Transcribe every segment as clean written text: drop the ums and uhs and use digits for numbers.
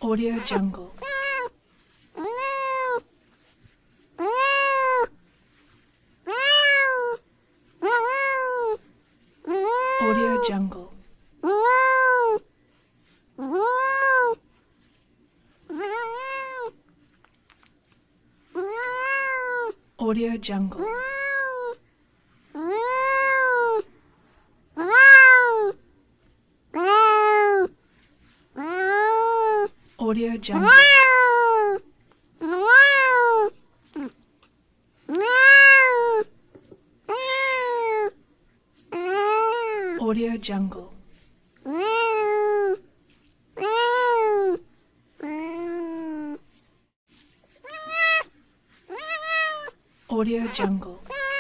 Audio Jungle. Audio Jungle. Audio Jungle. Audio Jungle. Audio Jungle. Audio Jungle.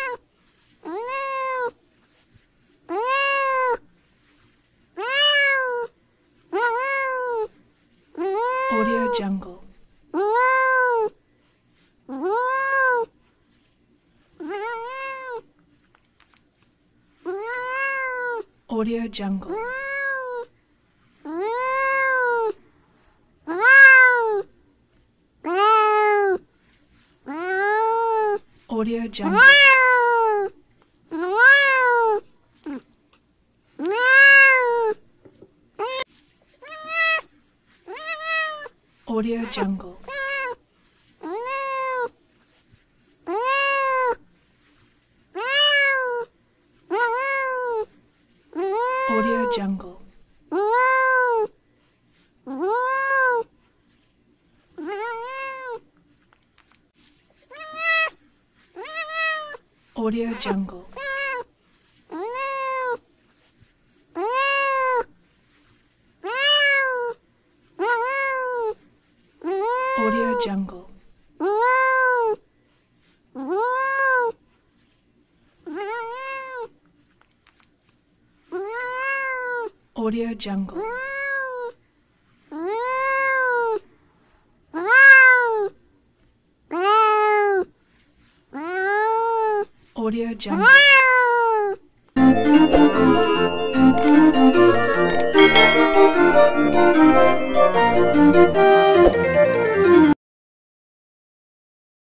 Audio Jungle. Audio Jungle. Audio Jungle. Audio Jungle. Audio Jungle. Audio Jungle. Audio Jungle. Audio Jungle. Audio Jungle.